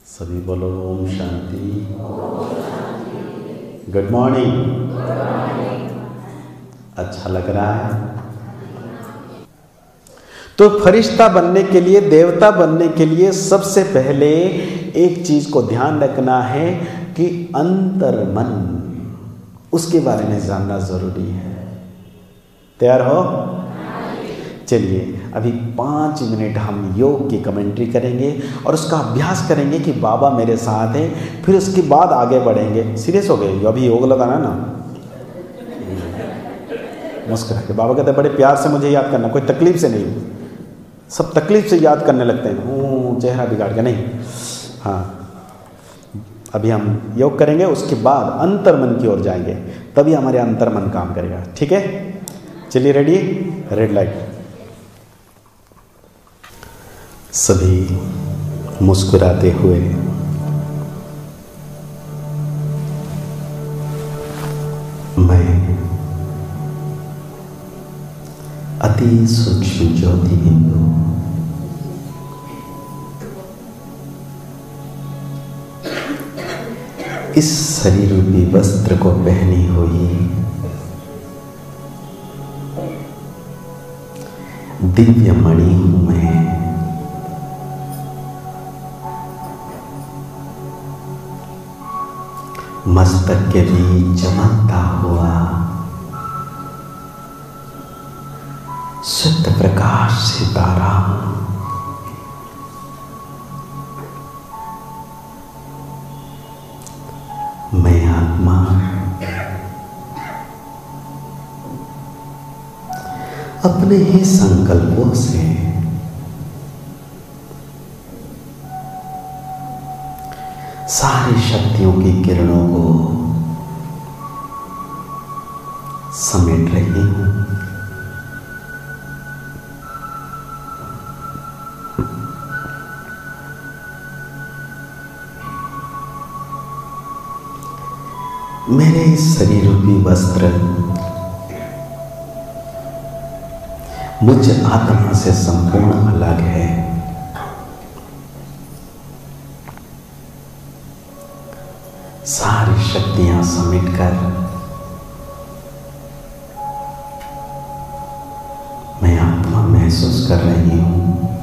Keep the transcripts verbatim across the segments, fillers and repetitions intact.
सभी बोलो Om Shanti. Good morning. अच्छा लग रहा है। तो फरिश्ता बनने के लिए, देवता बनने के लिए सबसे पहले एक चीज को ध्यान रखना है कि अंतर मन, उसके बारे में जानना जरूरी है। तैयार हो? चलिए अभी पाँच मिनट हम योग की कमेंट्री करेंगे और उसका अभ्यास करेंगे कि बाबा मेरे साथ हैं, फिर उसके बाद आगे बढ़ेंगे। सीरियस हो गए? अभी योग लगाना ना, मुस्कुरा के बाबा कहते हैं बड़े प्यार से मुझे याद करना, कोई तकलीफ से नहीं। सब तकलीफ से याद करने लगते हैं, ओ चेहरा बिगाड़ के नहीं। हाँ, अभी हम योग करेंगे, उसके बाद अंतर्मन की ओर जाएंगे, तभी हमारे अंतर्मन काम करेगा। ठीक है, चलिए रेडी? Red light. सभी मुस्कुराते हुए मैं अति सूक्ष्म ज्योति बिंदु इस शरीर रूपी वस्त्र को पहनी हुई दिव्य मणि हूं मैं। मस्तक के बीच चमकता हुआ शुद्ध प्रकाश सितारा हूं। मैं आत्मा अपने ही संकल्पों से सारी शक्तियों की किरणों को समेट रही हूं। मेरे इस शरीर रूपी वस्त्र मुझ आत्मा से संपूर्ण अलग है। सारी शक्तियां समेटकर मैं आत्मा महसूस कर रही हूं।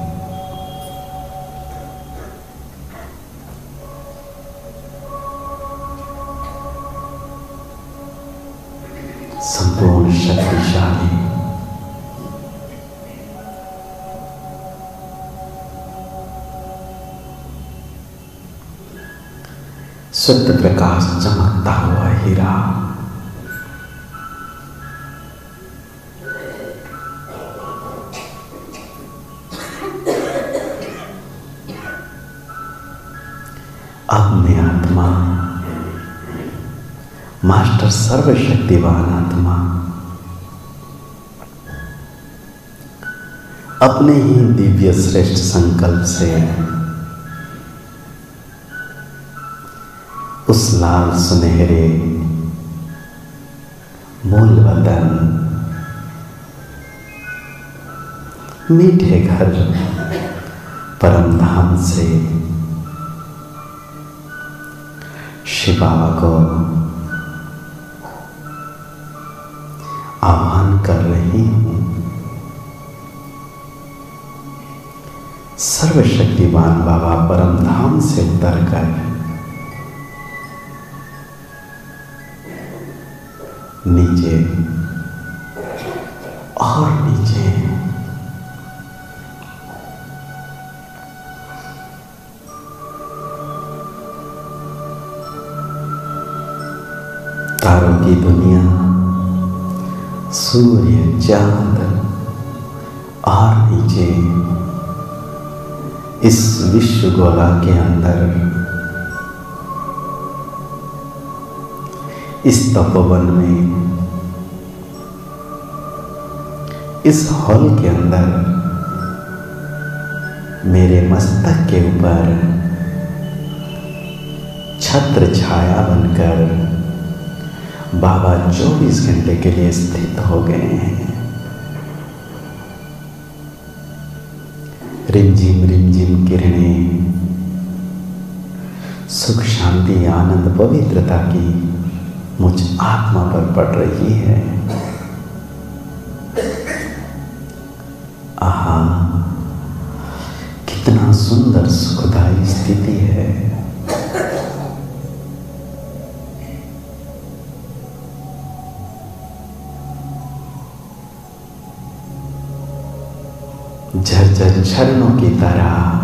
संपूर्ण शक्तिशाली, शुद्ध प्रकाश चमकता हुआ हीरा। अब मैं आत्मा, मास्टर सर्वशक्तिवान आत्मा, अपने ही दिव्य श्रेष्ठ संकल्प से उस लाल सुनहरे मूल वतन, मीठे घर परम धाम से शिव बाबा को आह्वान कर रही हूं। सर्वशक्तिवान बाबा परम धाम से उतरकर नीचे और नीचे तारों की दुनिया, सूर्य, चांद और नीचे इस विश्व गोला के अंदर, इस तपोवन में, इस हॉल के अंदर मेरे मस्तक के ऊपर छत्र छाया बनकर बाबा चौबीस घंटे के लिए स्थित हो गए हैं। रिमझिम रिमझिम किरणें शांति, आनंद, पवित्रता की मुझ आत्मा पर पड़ रही है। आहा, कितना सुंदर सुखदायी स्थिति है। झरझर झरनों की तरह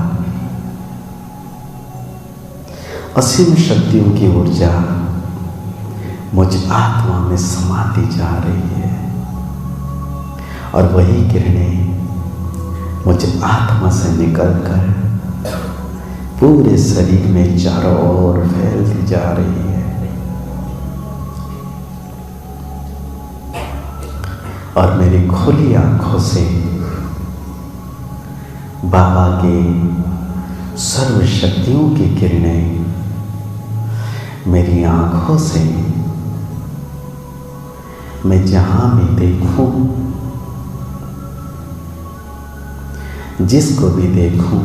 असीम शक्तियों की ऊर्जा मुझ आत्मा में समाती जा रही है और वही किरणें मुझ आत्मा से निकलकर पूरे शरीर में चारों ओर फैलती जा रही है। और मेरी खुली आंखों से बाबा के सर्व शक्तियों की किरणें मेरी आंखों से मैं जहां भी देखूं, जिसको भी देखूं,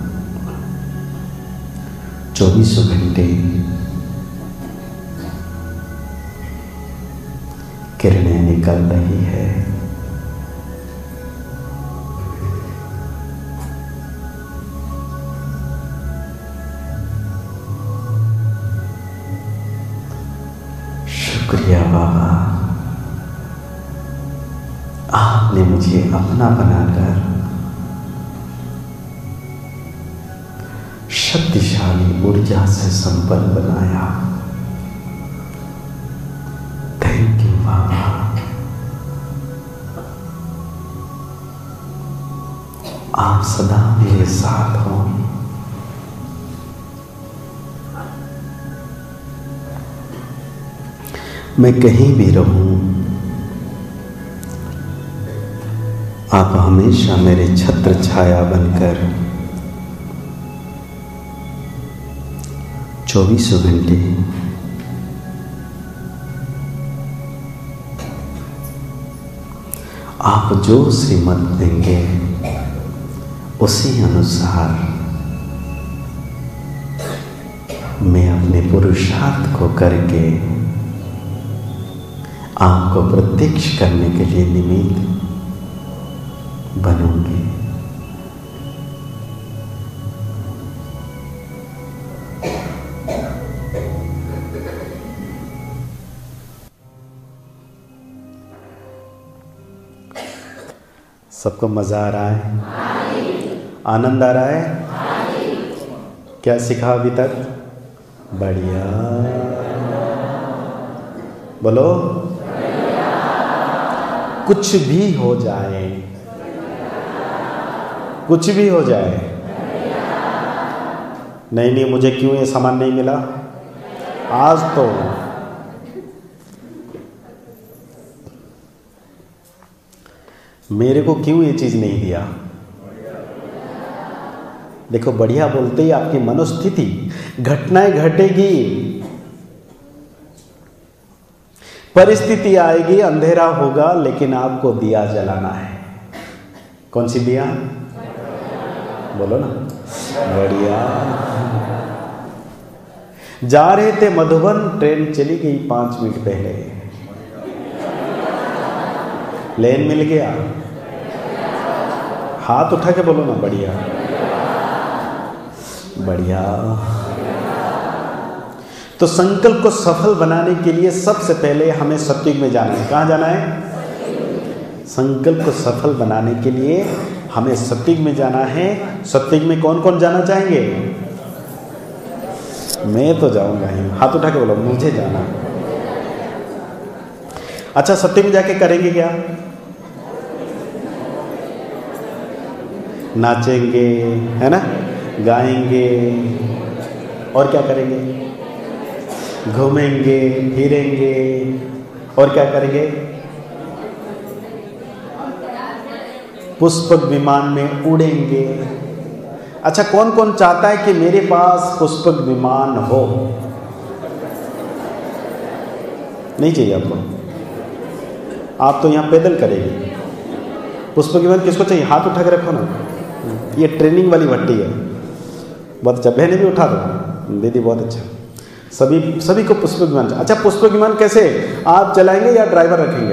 चौबीसों घंटे किरणें निकल रही है। शुक्रिया बाबा, आपने मुझे अपना बनाकर शक्तिशाली ऊर्जा से संपन्न बनाया। थैंक यू बाबा। आप सदा मेरे साथ हो। मैं कहीं भी रहूं, आप हमेशा मेरे छत्र छाया बनकर चौबीसों घंटे आप जो श्रीमत देंगे उसी अनुसार मैं अपने पुरुषार्थ को करके आपको प्रत्यक्ष करने के लिए निमित्त बनूंगी। सबको मजा आ रहा है? आनंद आ रहा है? क्या सीखा अभी तक? बढ़िया, बोलो। कुछ भी हो जाए, कुछ भी हो जाए, नहीं नहीं मुझे क्यों ये सामान नहीं मिला आज, तो मेरे को क्यों ये चीज नहीं दिया। देखो, बढ़िया बोलते ही आपकी मनोस्थिति, घटनाएं घटेगी, परिस्थिति आएगी, अंधेरा होगा, लेकिन आपको दिया जलाना है। कौन सी दिया? बोलो ना। बढ़िया। जा रहे थे मधुबन, ट्रेन चली गई पांच मिनट पहले, लेन मिल गया। हाथ उठा के बोलो ना, बढ़िया बढ़िया। तो संकल्प को सफल बनाने के लिए सबसे पहले हमें सत्युग में जाना है। कहाँ जाना है? संकल्प को सफल बनाने के लिए हमें सत्युग में जाना है। सत्युग में कौन कौन जाना चाहेंगे? मैं तो जाऊंगा ही। हाथ उठा के बोलो, मुझे जाना। अच्छा, सत्युग में जाके करेंगे क्या? नाचेंगे, है ना, गाएंगे, और क्या करेंगे? घूमेंगे, फिरेंगे, और क्या करेंगे? पुष्पक विमान में उड़ेंगे। अच्छा, कौन कौन चाहता है कि मेरे पास पुष्पक विमान हो? नहीं चाहिए आपको? आप तो यहाँ पैदल करेंगे। पुष्पक विमान किसको चाहिए? हाथ उठा के रखो ना। ये ट्रेनिंग वाली भट्टी है। बहुत अच्छा, बहने भी उठा दो। दीदी बहुत अच्छा। सभी सभी को पुष्पक विमान। अच्छा, पुष्पक विमान कैसे आप चलाएंगे या ड्राइवर रखेंगे?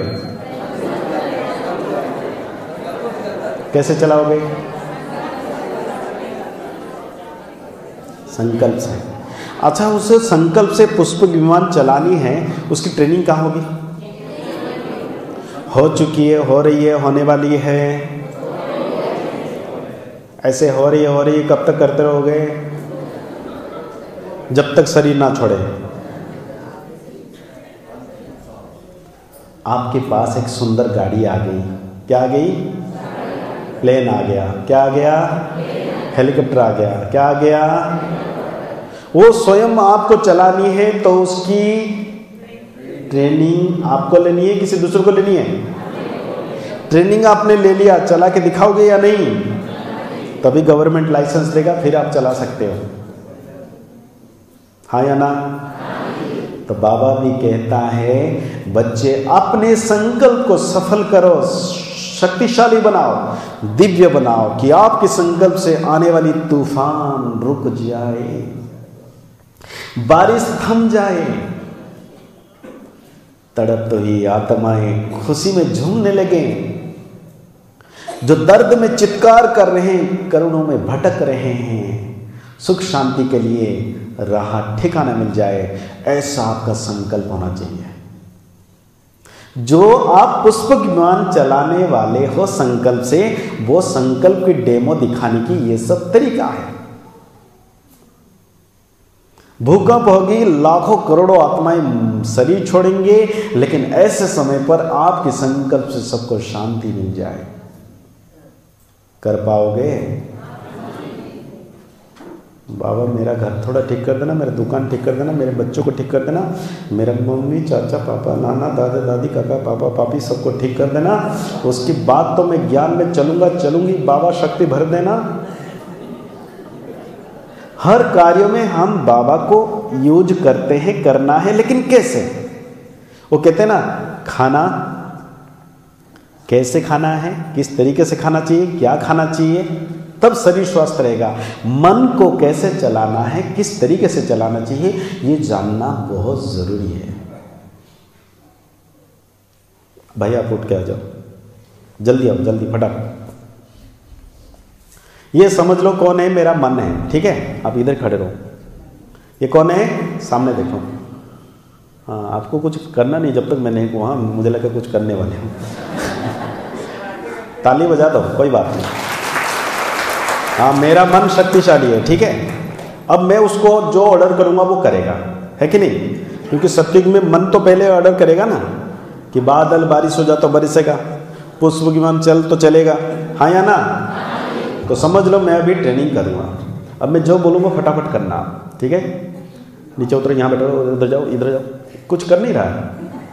कैसे चलाओगे? संकल्प से। अच्छा, उस संकल्प से पुष्पक विमान चलानी है, उसकी ट्रेनिंग कहाँ होगी? हो चुकी है, हो रही है, होने वाली है? ऐसे हो रही है हो रही है कब तक करते रहोगे? जब तक शरीर ना छोड़े। आपके पास एक सुंदर गाड़ी आ गई। क्या आ गई? प्लेन आ गया। क्या आ गया? हेलीकॉप्टर आ गया। क्या आ गया? वो स्वयं आपको चलानी है तो उसकी ट्रेनिंग आपको लेनी है, किसी दूसरे को लेनी है? ट्रेनिंग आपने ले लिया, चला के दिखाओगे या नहीं? तभी गवर्नमेंट लाइसेंस देगा, फिर आप चला सकते हो। हाँ या ना? तो बाबा भी कहता है बच्चे अपने संकल्प को सफल करो, शक्तिशाली बनाओ, दिव्य बनाओ कि आपके संकल्प से आने वाली तूफान रुक जाए, बारिश थम जाए, तड़प तो ही आत्माएं खुशी में झूमने लगे, जो दर्द में चित्कार कर रहे हैं, करुणों में भटक रहे हैं, सुख शांति के लिए राह ठिकाना मिल जाए। ऐसा आपका संकल्प होना चाहिए। जो आप पुष्पक विमान चलाने वाले हो संकल्प से, वो संकल्प की डेमो दिखाने की ये सब तरीका है। भूकंप होगी, लाखों करोड़ों आत्माएं शरीर छोड़ेंगे, लेकिन ऐसे समय पर आपके संकल्प से सबको शांति मिल जाए। कर पाओगे? बाबा मेरा घर थोड़ा ठीक कर देना, मेरा दुकान ठीक कर देना, मेरे बच्चों को ठीक कर देना, मेरा मम्मी चाचा पापा नाना दादा दादी काका पापा पापी सबको ठीक कर देना, उसकी बात तो मैं ज्ञान में चलूंगा चलूंगी, बाबा शक्ति भर देना। हर कार्यों में हम बाबा को यूज करते हैं, करना है, लेकिन कैसे? वो कहते हैं ना, खाना कैसे खाना है, किस तरीके से खाना चाहिए, क्या खाना चाहिए, तब शरीर स्वस्थ रहेगा। मन को कैसे चलाना है, किस तरीके से चलाना चाहिए, ये जानना बहुत जरूरी है। भाई आप उठ के आ जाओ, जल्दी आओ, जल्दी फटाफट। ये समझ लो कौन है, मेरा मन है, ठीक है? आप इधर खड़े रहो। ये कौन है? सामने देखो। हाँ, आपको कुछ करना नहीं जब तक मैं नहीं कहूँ। हाँ, मुझे लगा कुछ करने वाले हूँ। ताली बजा दो, कोई बात नहीं। हाँ, मेरा मन शक्तिशाली है, ठीक है? अब मैं उसको जो ऑर्डर करूंगा वो करेगा, है कि नहीं? क्योंकि सत्युग में मन तो पहले ऑर्डर करेगा ना कि बादल बारिश हो जा तो बरसेगा, पुष्प विमान चल तो चलेगा। हाँ या ना? तो समझ लो मैं अभी ट्रेनिंग करूंगा। अब मैं जो बोलूँगा फटाफट करना, ठीक है? नीचे उतरो, यहाँ बैठो, उधर जाओ, इधर जाओ। कुछ कर नहीं रहा है,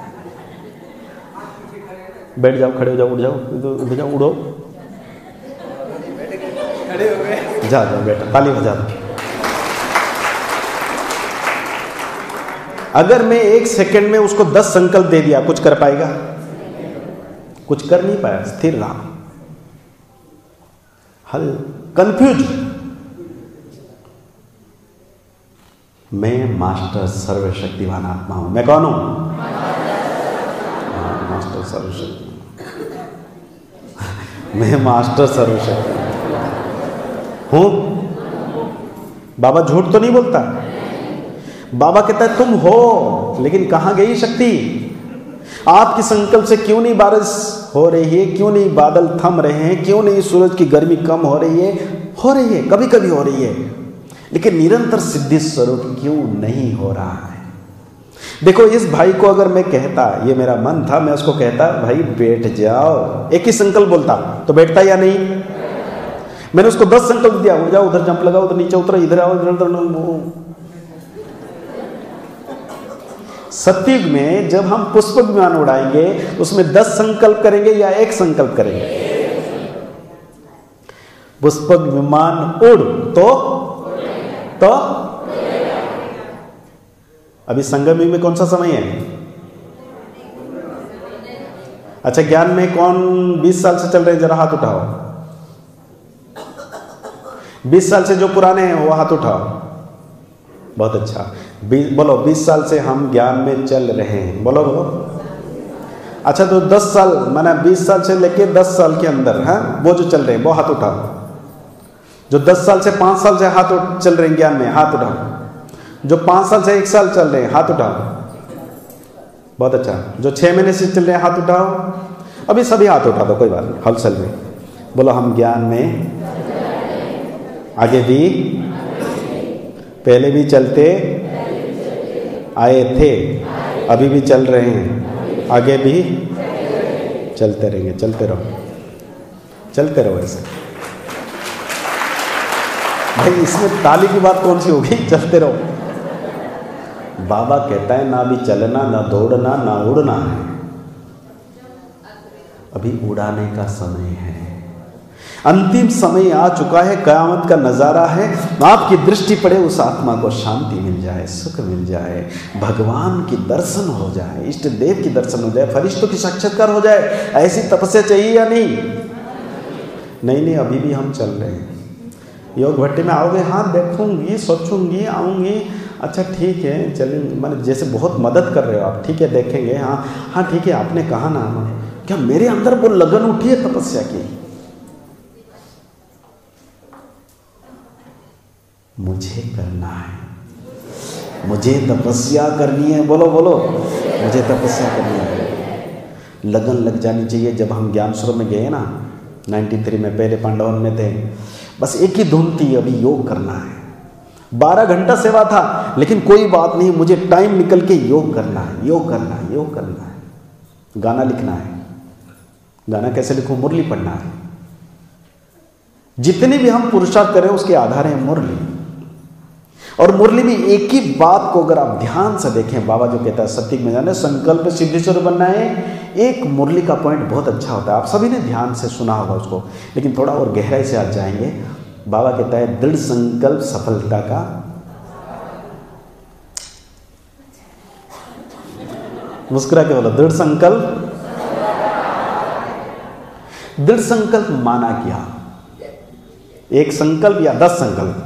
बैठ जाओ, खड़े हो जाओ, उठ जाओ, उधर जाओ, उड़ो, जा जाओ बेटा, ताली बजा दो। अगर मैं एक सेकंड में उसको दस संकल्प दे दिया, कुछ कर पाएगा? कुछ कर नहीं पाया, स्थिर रहा, हल कंफ्यूज। मैं मास्टर सर्वशक्तिवान आत्मा हूं। मैं कौन हूं? हाँ, मास्टर सर्वशक्तिवान। मैं मास्टर सर्वशक्तिवान हूं। बाबा झूठ तो नहीं बोलता। बाबा कहता है तुम हो, लेकिन कहां गई शक्ति? आपके संकल्प से क्यों नहीं बारिश हो रही है, क्यों नहीं बादल थम रहे हैं, क्यों नहीं सूरज की गर्मी कम हो रही है? हो रही है, कभी कभी हो रही है, लेकिन निरंतर सिद्धि स्वरूप क्यों नहीं हो रहा है? देखो, इस भाई को अगर मैं कहता, ये मेरा मन था, मैं उसको कहता भाई बैठ जाओ, एक ही संकल्प बोलता तो बैठता या नहीं? मैंने उसको दस संकल्प दिया, उड़ जाओ, उधर जंप लगाओ, उधर नीचे उतरो, इधर आओ, इधर उधर। सत्युग में जब हम पुष्पक विमान उड़ाएंगे, उसमें दस संकल्प करेंगे या एक संकल्प करेंगे? पुष्पक विमान उड़ तो तो अभी संगम युग में कौन सा समय है? अच्छा, ज्ञान में कौन बीस साल से चल रहे हैं? जरा हाथ उठाओ। बीस साल से जो पुराने हैं वो हाथ उठाओ। बहुत अच्छा। बीस, बोलो बीस साल से हम ज्ञान में चल रहे हैं, बोलो बोलो। अच्छा तो दस साल माना बीस साल से लेके दस साल के अंदर है वो जो चल रहे हैं वो हाथ उठाओ। जो दस साल से पाँच साल से हाथ चल रहे हैं ज्ञान में, हाथ उठाओ। जो पाँच साल से एक साल चल रहे हैं, हाथ उठाओ। बहुत अच्छा। जो छः महीने से चल रहे हैं, हाथ उठाओ। अभी सभी हाथ उठा दो, कोई बात नहीं, हलचल में बोलो हम ज्ञान में आगे भी पहले भी चलते आए थे, अभी भी चल रहे हैं, आगे भी चलते रहेंगे। चलते रहो, चलते रहो ऐसे। भाई इसमें ताली की बात कौन सी होगी? चलते रहो। बाबा कहता है ना भी चलना, ना दौड़ना, ना उड़ना है, अभी उड़ाने का समय है। अंतिम समय आ चुका है, कयामत का नजारा है। आपकी दृष्टि पड़े, उस आत्मा को शांति मिल जाए, सुख मिल जाए, भगवान की दर्शन हो जाए, इष्ट देव की दर्शन हो जाए, फरिश्तों की साक्षात्कार हो जाए। ऐसी तपस्या चाहिए या नहीं? नहीं नहीं, अभी भी हम चल रहे हैं। योग भट्टी में आओगे? हाँ देखूंगी, सोचूंगी, आऊंगी। अच्छा ठीक है, चलें, मैंने जैसे बहुत मदद कर रहे हो आप, ठीक है देखेंगे। हाँ हाँ ठीक है, आपने कहा ना, क्या मेरे अंदर वो लगन उठी है तपस्या की? मुझे करना है, मुझे तपस्या करनी है। बोलो बोलो, मुझे तपस्या करनी है। लगन लग जानी चाहिए। जब हम ज्ञान स्वरूप में गए ना तिरानवे में, पहले पांडवन में थे, बस एक ही धुन थी, अभी योग करना है। बारह घंटा सेवा था, लेकिन कोई बात नहीं, मुझे टाइम निकल के योग करना है, योग करना है, योग करना है। गाना लिखना है। गाना कैसे लिखूं? मुरली पढ़ना है। जितने भी हम पुरुषार्थ करें उसके आधार है मुरली। और मुरली में एक ही बात को अगर आप ध्यान से देखें, बाबा जो कहता है सत्य में जाने, संकल्प सिद्धेश्वर बनना है। एक मुरली का पॉइंट बहुत अच्छा होता है, आप सभी ने ध्यान से सुना होगा उसको, लेकिन थोड़ा और गहराई से आज जाएंगे। बाबा कहता है दृढ़ संकल्प सफलता का, मुस्कुरा के बोलो, दृढ़ संकल्प। दृढ़ संकल्प माना क्या? एक संकल्प या दस संकल्प?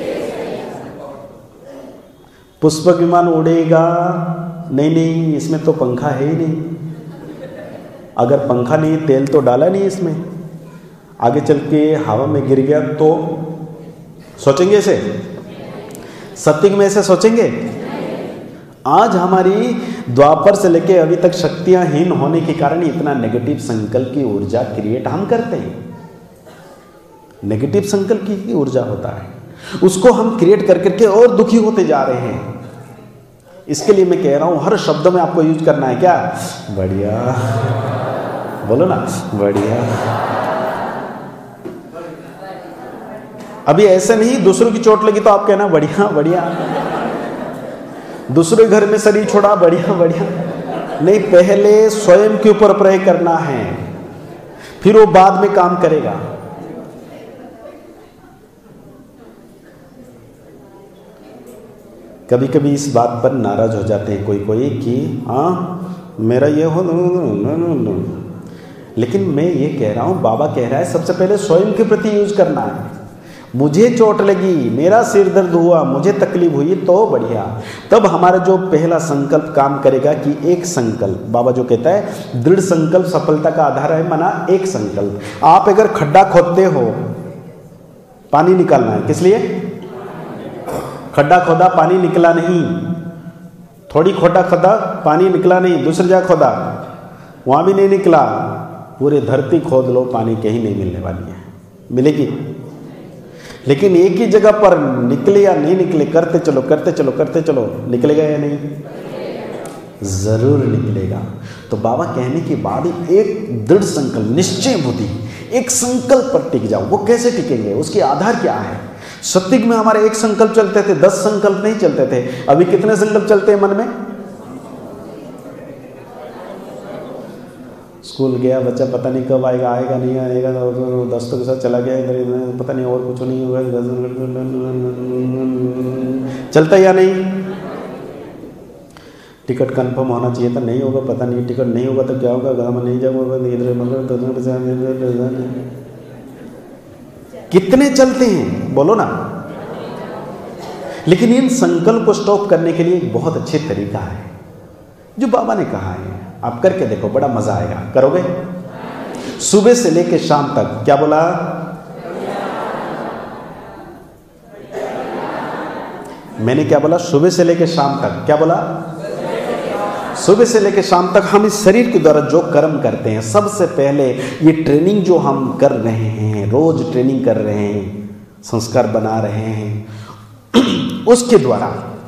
पुष्पक विमान उड़ेगा? नहीं नहीं, इसमें तो पंखा है ही नहीं। अगर पंखा नहीं, तेल तो डाला नहीं इसमें, आगे चल के हवा में गिर गया तो सोचेंगे ऐसे? सत्युग में ऐसे सोचेंगे? आज हमारी द्वापर से लेके अभी तक शक्तियांहीन होने के कारण इतना नेगेटिव संकल्प की ऊर्जा क्रिएट हम करते हैं। नेगेटिव संकल्प की ऊर्जा होता है, उसको हम क्रिएट कर करके और दुखी होते जा रहे हैं। इसके लिए मैं कह रहा हूं, हर शब्द में आपको यूज करना है क्या? बढ़िया, बोलो ना, बढ़िया। अभी ऐसे नहीं, दूसरों की चोट लगी तो आप कहना बढ़िया बढ़िया, दूसरे घर में शरीर छोड़ा, बढ़िया बढ़िया नहीं, पहले स्वयं के ऊपर प्रयोग करना है, फिर वो बाद में काम करेगा। कभी कभी इस बात पर नाराज हो जाते हैं कोई कोई कि हाँ मेरा ये हो, लेकिन मैं ये कह रहा हूं, बाबा कह रहा है सबसे पहले स्वयं के प्रति यूज करना है। मुझे चोट लगी, मेरा सिर दर्द हुआ, मुझे तकलीफ हुई तो बढ़िया, तब हमारा जो पहला संकल्प काम करेगा कि एक संकल्प, बाबा जो कहता है दृढ़ संकल्प सफलता का आधार है, माना एक संकल्प। आप अगर खड्डा खोदते हो, पानी निकालना है, किस लिए? खड्डा खोदा, पानी निकला नहीं, थोड़ी खोटा खोदा, पानी निकला नहीं, दूसरी जगह खोदा, वहां भी नहीं निकला, पूरे धरती खोद लो, पानी कहीं नहीं मिलने वाली है, मिलेगी। लेकिन एक ही जगह पर निकले या नहीं निकले, करते चलो करते चलो करते चलो, निकलेगा या नहीं? जरूर निकलेगा। तो बाबा कहने के बाद एक दृढ़ संकल्प, निश्चय बुद्धि, एक संकल्प पर टिक जाओ। वो कैसे टिकेंगे? उसके आधार क्या है? सत्युग में हमारे एक संकल्प चलते थे, दस संकल्प नहीं चलते थे। अभी कितने संकल्प चलते हैं मन में? स्कूल गया बच्चा, पता नहीं कब आएगा, आएगा नहीं आएगा, तो दोस्तों के साथ चला गया इधर इधर, पता नहीं और कुछ नहीं होगा, चलता या नहीं? टिकट कंफर्म होना चाहिए था, नहीं होगा, पता नहीं टिकट नहीं होगा तो क्या होगा, गाँव में नहीं जाऊंगा, इधर कितने चलते हैं बोलो ना। लेकिन इन संकल्प को स्टॉप करने के लिए एक बहुत अच्छे तरीका है जो बाबा ने कहा है, आप करके देखो, बड़ा मजा आएगा। करोगे? सुबह से लेकर शाम तक, क्या बोला? मैंने क्या बोला? सुबह से लेकर शाम तक। क्या बोला? सुबह से लेकर शाम तक हम इस शरीर के द्वारा जो कर्म करते हैं, सबसे पहले ये ट्रेनिंग जो हम कर रहे हैं, रोज ट्रेनिंग कर रहे हैं, संस्कार बना रहे हैं, उसके द्वारा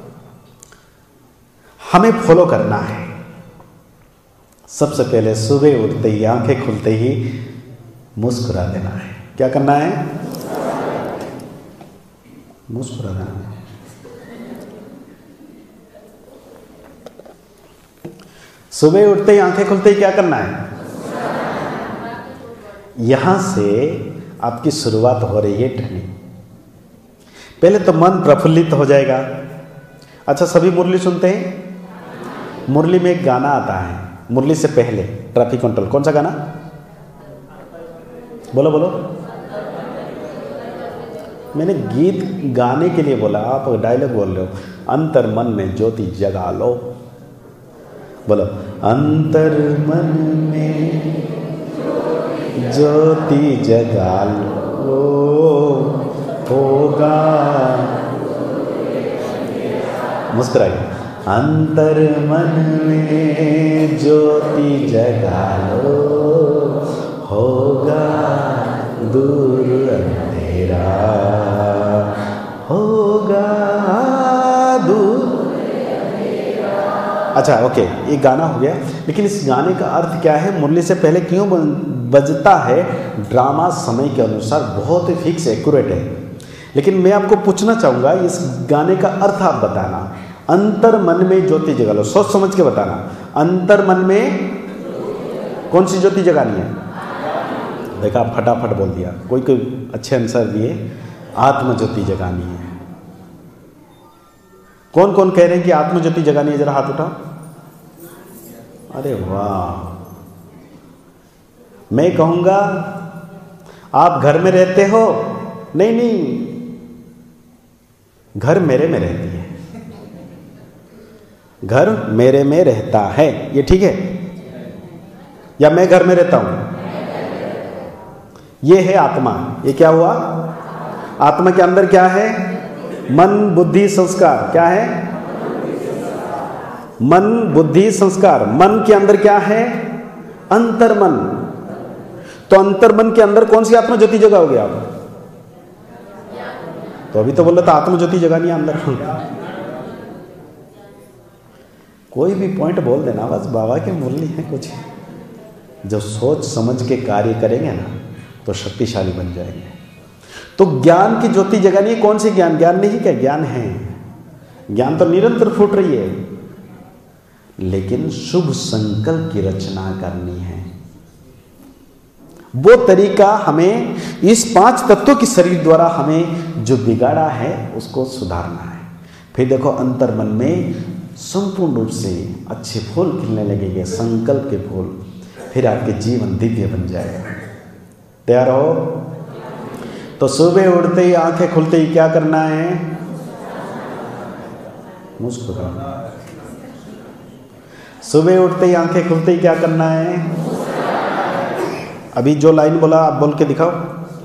हमें फॉलो करना है। सबसे पहले सुबह उठते ही, आंखें खुलते ही मुस्कुरा देना है। क्या करना है? मुस्कुरा देना है। सुबह उठते ही, आंखें खुलते ही क्या करना है? यहां से आपकी शुरुआत हो रही है ट्रेनिंग। पहले तो मन प्रफुल्लित हो जाएगा। अच्छा, सभी मुरली सुनते हैं? मुरली में एक गाना आता है, मुरली से पहले ट्रैफिक कंट्रोल। कौन सा गाना? बोलो बोलो। मैंने गीत गाने के लिए बोला, आप डायलॉग बोल रहे हो। अंतर मन में ज्योति जगा लो। बोलो, अंतर मन में ज्योति जगा लो, होगा। मुस्कुराइए। अंतर मन में ज्योति जगा लो, होगा दूर अंधेरा, होगा दूर। अच्छा, ओके, ये गाना हो गया। लेकिन इस गाने का अर्थ क्या है? मुरली से पहले क्यों बजता है? ड्रामा समय के अनुसार बहुत ही फिक्स एक्यूरेट है। लेकिन मैं आपको पूछना चाहूंगा, इस गाने का अर्थ आप बताना। अंतर मन में ज्योति जगा लो, सोच समझ के बताना। अंतर मन में कौन सी ज्योति जगानी है? देखा, फटाफट बोल दिया। कोई कोई अच्छे आंसर दिए। आत्म ज्योति जगानी है। कौन कौन कह रहे हैं कि आत्म ज्योति जगानी है? जरा हाथ उठाओ। अरे वाह! मैं कहूंगा, आप घर में रहते हो? नहीं नहीं, घर मेरे में रहती है। घर मेरे में रहता है, ये ठीक है? या मैं घर में रहता हूं? ये है आत्मा। ये क्या हुआ? आत्मा के अंदर क्या है? मन, बुद्धि, संस्कार। क्या है? मन, बुद्धि, संस्कार। मन के अंदर क्या है? अंतर्मन। तो अंतर्मन के अंदर कौन सी आत्मा ज्योति जगाओगे आप? तो अभी तो बोल रहा था आत्म ज्योति जगानी है अंदर। कोई भी पॉइंट बोल देना, बस बाबा के मूल्य है कुछ। जो सोच समझ के कार्य करेंगे ना, तो शक्तिशाली बन जाएंगे। तो ज्ञान की ज्योति जगानी है। कौन सी ज्ञान? ज्ञान नहीं क्या? ज्ञान है। ज्ञान तो निरंतर फूट रही है, लेकिन शुभ संकल्प की रचना करनी है। वो तरीका हमें इस पांच तत्वों की शरीर द्वारा हमें जो बिगाड़ा है उसको सुधारना है। फिर देखो, अंतर मन में संपूर्ण रूप से अच्छे फूल खिलने लगेंगे, संकल्प के फूल। फिर आपके जीवन दिव्य बन जाएगा। तैयार हो? तो सुबह उठते ही, आंखें खुलते ही क्या करना है? मुस्कुराना। सुबह उठते ही, आंखें खुलते ही क्या करना है? अभी जो लाइन बोला आप बोल के दिखाओ।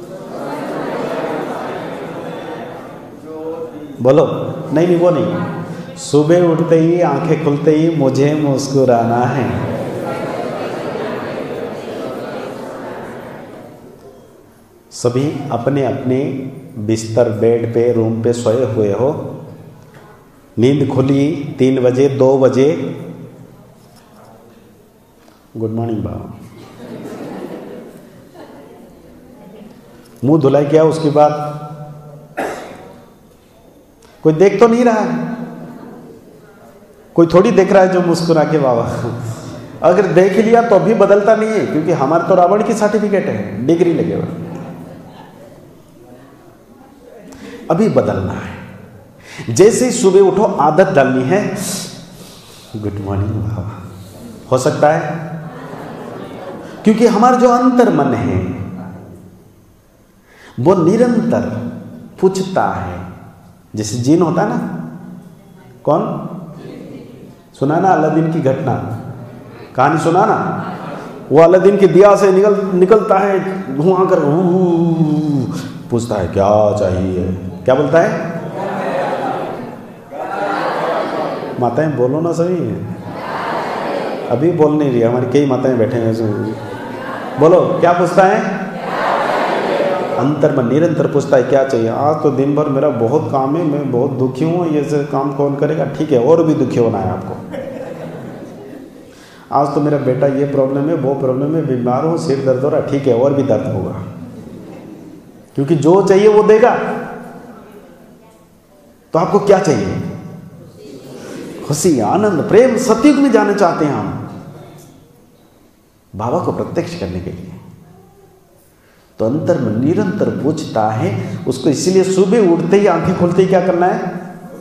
बोलो। नहीं नहीं, वो नहीं। सुबह उठते ही, आंखें खुलते ही मुझे मुस्कुराना है। सभी अपने अपने बिस्तर, बेड पे, रूम पे सोए हुए हो। नींद खुली तीन बजे, दो बजे। गुड मॉर्निंग बाबा। मुंह धुलाई किया, उसके बाद कोई देख तो नहीं रहा है? कोई थोड़ी देख रहा है जो मुस्कुरा के बाबा। अगर देख लिया तो भी बदलता नहीं है, क्योंकि हमारे तो रावण की सर्टिफिकेट है, डिग्री लगे हुए। अभी बदलना है। जैसे ही सुबह उठो, आदत डालनी है, गुड मॉर्निंग बाबा। हो सकता है? क्योंकि हमारा जो अंतर मन है वो निरंतर पूछता है। जैसे जिन होता है ना, कौन सुना ना अलादीन की घटना, कहानी सुना ना, वो अलादीन के दिया से निकल निकलता है धुआं कर, पूछता है क्या चाहिए, क्या बोलता है? माताएं बोलो ना सही, अभी बोल नहीं रही, हमारी कई माताएं बैठे हैं, बोलो क्या पूछता है? अंतर मन निरंतर पूछता है क्या चाहिए। आज तो दिन भर मेरा बहुत काम है, मैं बहुत दुखी हूँ, ये से काम कौन करेगा? ठीक है, और भी दुखी होना है आपको। आज तो मेरा बेटा ये प्रॉब्लम है, वो प्रॉब्लम है, बीमार हूँ, सिर दर्द हो रहा है, ठीक है, और भी दर्द होगा, क्योंकि जो चाहिए वो देगा। तो आपको क्या चाहिए? खुशी, आनंद, प्रेम, सतयुग में जाना चाहते हैं हम बाबा को प्रत्यक्ष करने के लिए। तो अंतर में निरंतर पूछता है उसको, इसीलिए सुबह उठते ही आंखें खोलते ही क्या करना है?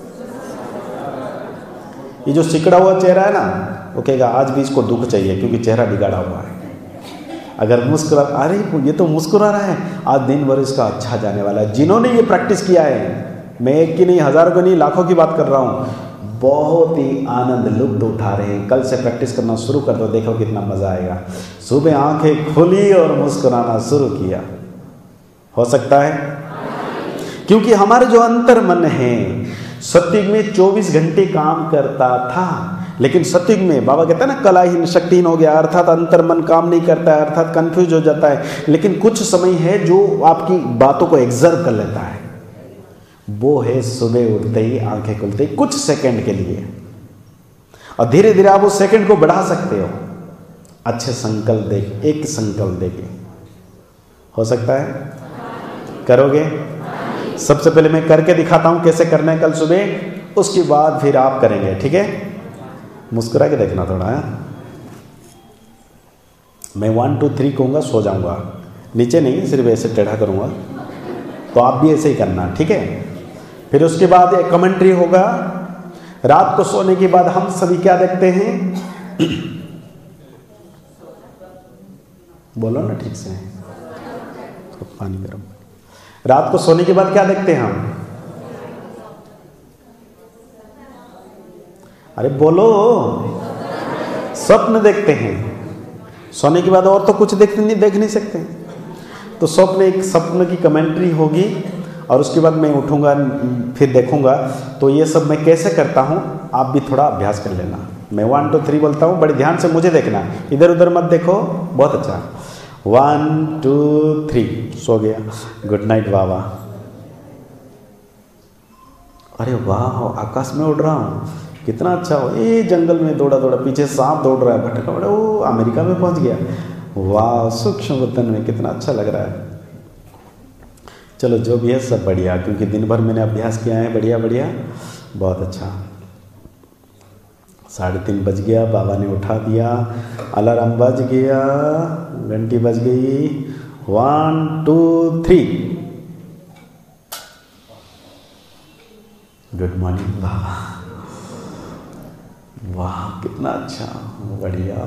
ये जो सिकड़ा हुआ चेहरा है ना, वो कहेगा आज भी इसको दुख चाहिए, क्योंकि चेहरा बिगाड़ा हुआ है। अगर मुस्कुरा, अरे ये तो मुस्कुरा रहा है, आज दिन भर इसका अच्छा जाने वाला है। जिन्होंने ये प्रैक्टिस किया है, मैं एक की नहीं, हजारों की नहीं, लाखों की बात कर रहा हूँ, बहुत ही आनंद लुत्फ उठा रहे हैं। कल से प्रैक्टिस करना शुरू कर दो, देखो कितना मजा आएगा। सुबह आंखें खोली और मुस्कुराना शुरू किया, हो सकता है? क्योंकि हमारे जो अंतर मन है सत्युग में चौबीस घंटे काम करता था, लेकिन सत्युग में बाबा कहता है ना कलाहीन शक्तिहीन हो गया, अर्थात अंतर मन काम नहीं करता है, अर्थात कंफ्यूज हो जाता है। लेकिन कुछ समय है जो आपकी बातों को एग्जर्व कर लेता है, वो है सुबह उठते ही आंखें खुलते ही कुछ सेकंड के लिए, और धीरे धीरे आप उस सेकंड को बढ़ा सकते हो अच्छे संकल्प दे, एक संकल्प देके। हो सकता है? करोगे? सबसे पहले मैं करके दिखाता हूं कैसे करना है कल सुबह, उसके बाद फिर आप करेंगे, ठीक है? मुस्कुरा के देखना थोड़ा है। मैं वन टू थ्री कहूंगा, सो जाऊंगा, नीचे नहीं, सिर्फ ऐसे टेढ़ा करूंगा, तो आप भी ऐसे ही करना, ठीक है? फिर उसके बाद एक कमेंट्री होगा। रात को सोने के बाद हम सभी क्या देखते हैं? बोलो ना ठीक से, तो पानी गर्म। रात को सोने के बाद क्या देखते हैं हम? अरे बोलो, स्वप्न देखते हैं। सोने के बाद और तो कुछ देख नहीं देख नहीं सकते, तो स्वप्न, एक सपने की कमेंट्री होगी, और उसके बाद मैं उठूंगा, फिर देखूंगा। तो ये सब मैं कैसे करता हूं, आप भी थोड़ा अभ्यास कर लेना। मैं वन टू थ्री बोलता हूं, बड़े ध्यान से मुझे देखना, इधर उधर मत देखो। बहुत अच्छा, वन टू थ्री, सो गया, गुड नाइट बाबा। अरे वाह, आकाश में उड़ रहा हूँ, कितना अच्छा हो। ये जंगल में दौड़ा दौड़ा, पीछे सांप दौड़ रहा है, भटका बड़ा, वो अमेरिका में पहुंच गया। वाह, सूक्ष्म वतन में कितना अच्छा लग रहा है। चलो जो भी है सब बढ़िया, क्योंकि दिन भर मैंने अभ्यास किया है, बढ़िया बढ़िया, बहुत अच्छा। साढ़े तीन बज गया, बाबा ने उठा दिया, अलार्म बज गया, घंटी बज गई। One two three, good morning बाबा। वाह कितना अच्छा, बढ़िया,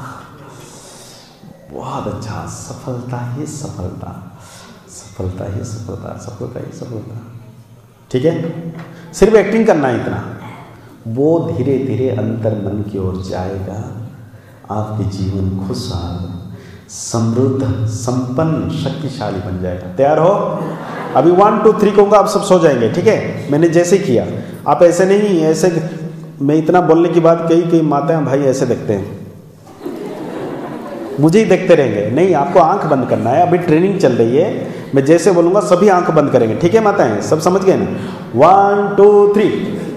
बहुत अच्छा। सफलता ही सफलता, सफलता ही सफलता, सफलता ही सफलता, ठीक है? सिर्फ एक्टिंग करना है इतना, वो धीरे धीरे अंतर मन की ओर जाएगा। आपके जीवन खुशहाल, समृद्ध, संपन्न, शक्तिशाली बन जाएगा। तैयार हो? अभी वन टू थ्री कहूँगा, आप सब सो जाएंगे, ठीक है? मैंने जैसे किया, आप ऐसे नहीं, ऐसे मैं इतना बोलने के बाद कई कई माताएं भाई ऐसे देखते हैं, मुझे ही देखते रहेंगे। नहीं, आपको आंख बंद करना है, अभी ट्रेनिंग चल रही है। मैं जैसे बोलूंगा सभी आंख बंद करेंगे, ठीक है माताएं? सब समझ गए ना? वन टू थ्री,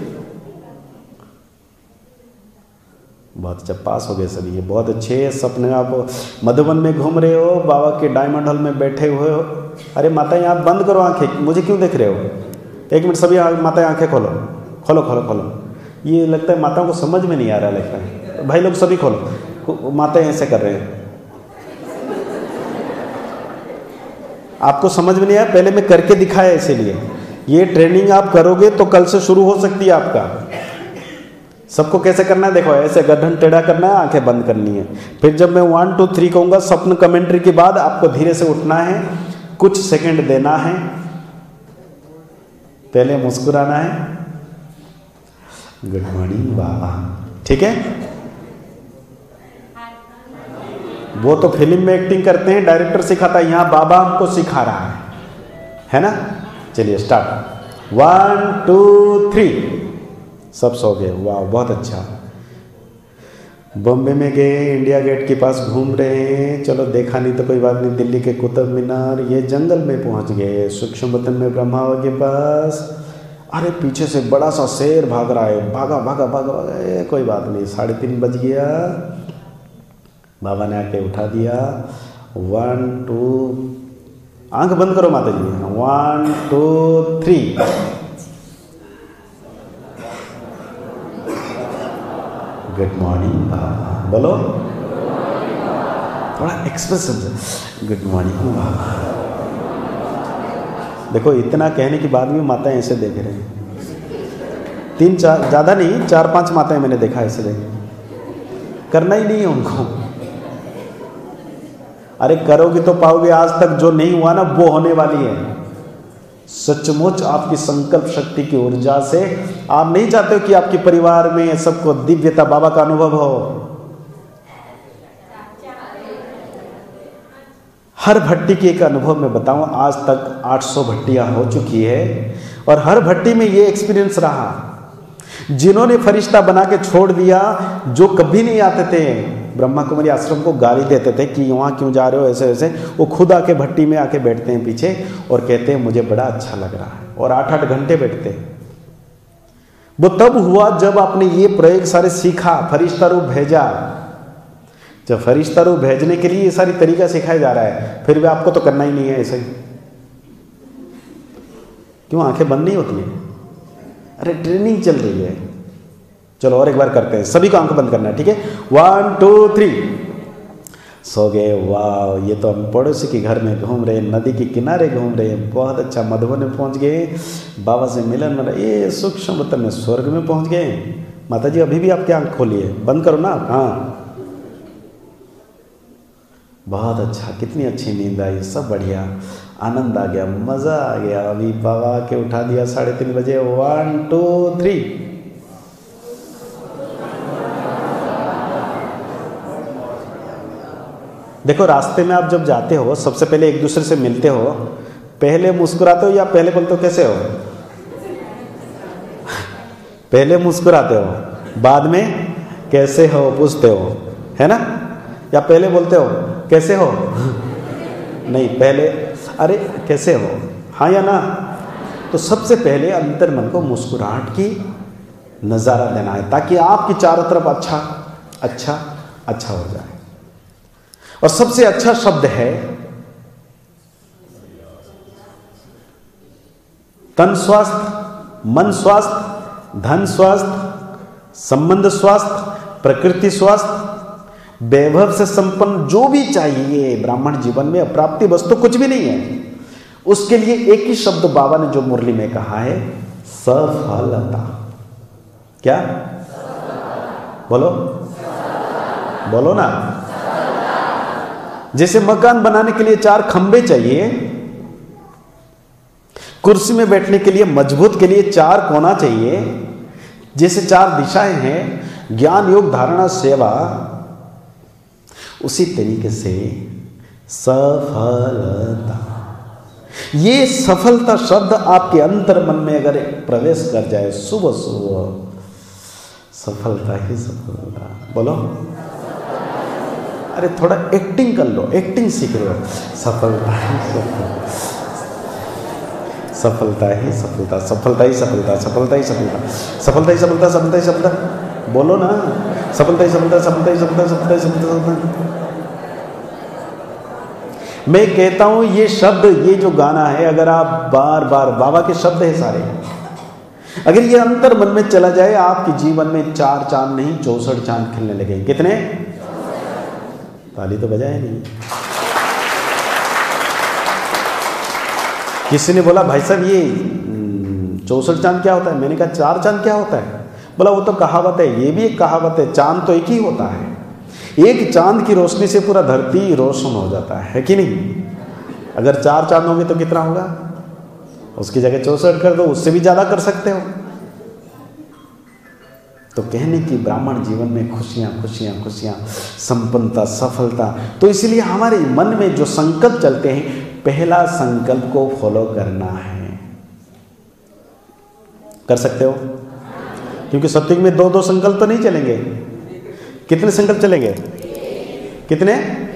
बहुत अच्छा, पास हो गए सभी। ये बहुत अच्छे सपने। आप मधुबन में घूम रहे हो, बाबा के डायमंड हॉल में बैठे हुए हो। अरे माताएं आप बंद करो आंखें, मुझे क्यों देख रहे हो? एक मिनट, सभी माताएं आंखें खोलो, खोलो खोलो खोलो। ये लगता है माताओं को समझ में नहीं आ रहा, लगता है। भाई लोग सभी खोलो, माताएं ऐसे कर रहे हैं। आपको समझ में नहीं आया, पहले मैं करके दिखाया, इसीलिए ये ट्रेनिंग आप करोगे तो कल से शुरू हो सकती है आपका। सबको कैसे करना है देखो, ऐसे गर्दन टेढ़ा करना है, आंखें बंद करनी है। फिर जब मैं वन टू थ्री कहूँगा, स्वप्न कमेंट्री के बाद आपको धीरे से उठना है, कुछ सेकंड देना है। पहले मुस्कुराना है। गुड मॉर्निंग बाबा, ठीक है। वो तो फिल्म में एक्टिंग करते हैं, डायरेक्टर सिखाता है, यहाँ बाबा हमको सिखा रहा है, है ना। चलिए स्टार्ट, वन टू थ्री। सब सो गए, वाह बहुत अच्छा। बॉम्बे में गए, इंडिया गेट के पास घूम रहे हैं, चलो देखा नहीं तो कोई बात नहीं, दिल्ली के कुतुब मीनार, ये जंगल में पहुंच गए, सूक्ष्म वतन में ब्रह्मा के पास। अरे पीछे से बड़ा सा शेर भाग रहा है, भागा भागा भागा भागा, ए, कोई बात नहीं, साढ़े तीन बज गया। बाबा ने आके उठा दिया। वन टू, आंख बंद करो माता जी, one two three. Good morning बाबा, बोलो थोड़ा एक्सप्रेसिव से, गुड मॉर्निंग बाबा। देखो इतना कहने के बाद भी माताएं ऐसे देख रहे हैं, तीन चार, ज़्यादा नहीं, चार पांच माताएं मैंने देखा ऐसे देख, करना ही नहीं है उनको। अरे करोगे तो पाओगे, आज तक जो नहीं हुआ ना वो होने वाली है। सचमुच आपकी संकल्प शक्ति की ऊर्जा से आप नहीं चाहते हो कि आपके परिवार में सबको दिव्यता बाबा का अनुभव हो। हर भट्टी की एक अनुभव मैं बताऊं, आज तक आठ सौ भट्टियां हो चुकी है और हर भट्टी में ये एक्सपीरियंस रहा, जिन्होंने फरिश्ता बना के छोड़ दिया, जो कभी नहीं आते थे, ब्रह्मा कुमारी आश्रम को गाली देते थे कि वहाँ क्यों जा रहे हो ऐसे वैसे, वो खुद आके भट्टी में आके बैठते हैं पीछे और कहते हैं मुझे बड़ा अच्छा लग रहा है, और आठ आठ घंटे बैठते हैं। वो तब हुआ जब आपने ये प्रयोग सारे सीखा, फरिश्ता रूप भेजा। जब फरिश्ता रूप भेजने के लिए ये सारी तरीका सिखाया जा रहा है, फिर भी आपको तो करना ही नहीं है ऐसे। क्यों आंखें बंद नहीं होती है? अरे ट्रेनिंग चल रही है। चलो और एक बार करते हैं, सभी को आंख बंद करना है, ठीक है। One two three. सो गए, वाह ये तो हम पड़ोसी के घर में घूम रहे, नदी के किनारे घूम रहे, बहुत अच्छा। मधुबन में पहुंच गए, बाबा से मिलन हो रहा, ये सूक्ष्म वतन में स्वर्ग में पहुंच गए। माता जी अभी भी आपकी आंख खोलिए, बंद करो ना। हाँ बहुत अच्छा, कितनी अच्छी नींद आई, सब बढ़िया, आनंद आ गया, मजा आ गया। अभी बाबा के उठा दिया साढ़े तीन बजे। One two three. देखो रास्ते में आप जब जाते हो, सबसे पहले एक दूसरे से मिलते हो, पहले मुस्कुराते हो या पहले बोलते हो कैसे हो? पहले मुस्कुराते हो, बाद में कैसे हो पूछते हो, है ना? या पहले बोलते हो कैसे हो? नहीं, पहले अरे कैसे हो, हाँ या ना? तो सबसे पहले अंतर मन को मुस्कुराहट की नज़ारा देना है, ताकि आपकी चारों तरफ अच्छा अच्छा अच्छा हो जाए। और सबसे अच्छा शब्द है तन स्वास्थ्य, मन स्वास्थ्य, धन स्वास्थ्य, संबंध स्वास्थ्य, प्रकृति स्वास्थ्य, वैभव से संपन्न जो भी चाहिए ब्राह्मण जीवन में, अप्राप्ति वस्तु कुछ भी नहीं है। उसके लिए एक ही शब्द बाबा ने जो मुरली में कहा है, सफलता। क्या बोलो बोलो ना। जैसे मकान बनाने के लिए चार खंबे चाहिए, कुर्सी में बैठने के लिए मजबूत के लिए चार कोना चाहिए, जैसे चार दिशाएं हैं, ज्ञान योग धारणा सेवा, उसी तरीके से सफलता। ये सफलता शब्द आपके अंतर मन में अगर प्रवेश कर जाए, सुबह सुबह सफलता ही सफलता बोलो। अरे थोड़ा एक्टिंग कर लो, एक्टिंग सीख लो। सफलता ही सफलता, सफलता ही सफलता, सफलता ही सफलता, सफलता ही सफलता, सफलता ही सफलता, सफलता ही सफलता बोलो ना। सफलता ही सफलता, सफलता ही सफलता, सफलता ही सफलता। मैं कहता हूं ये शब्द, ये जो गाना है, अगर आप बार बार, बाबा के शब्द है सारे, अगर ये अंतर मन में चला जाए, आपके जीवन में चार चांद नहीं चौसठ चांद खिलने लगे। कितने? ताली तो बजाए नहीं। किसी ने बोला भाई साहब ये चौसठ चांद क्या होता है? मैंने कहा चार चांद क्या होता है? बोला वो तो कहावत है। ये भी एक कहावत है, चांद तो एक ही होता है। एक चांद की रोशनी से पूरा धरती रोशन हो जाता है, है कि नहीं? अगर चार चांद होंगे तो कितना होगा? उसकी जगह चौसठ कर दो, उससे भी ज़्यादा कर सकते हो। तो कहने की ब्राह्मण जीवन में खुशियाँ खुशियाँ खुशियाँ, संपन्नता, सफलता। तो इसलिए हमारे मन में जो संकल्प चलते हैं, पहला संकल्प को फॉलो करना है। कर सकते हो? क्योंकि सत्युग में दो दो संकल्प तो नहीं चलेंगे। कितने संकल्प चलेंगे? कितने?